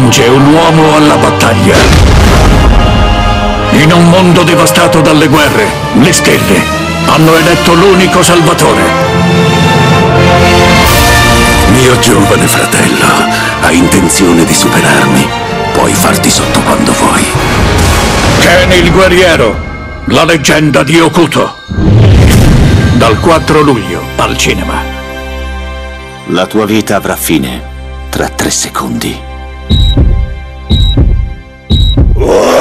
spinge un uomo alla battaglia. In un mondo devastato dalle guerre, le stelle hanno eletto l'unico salvatore. Mio giovane fratello, hai intenzione di superarmi? Puoi farti sotto quando vuoi. Ken il guerriero, la leggenda di Hokuto. Dal 4 luglio al cinema. La tua vita avrà fine tra 3 secondi.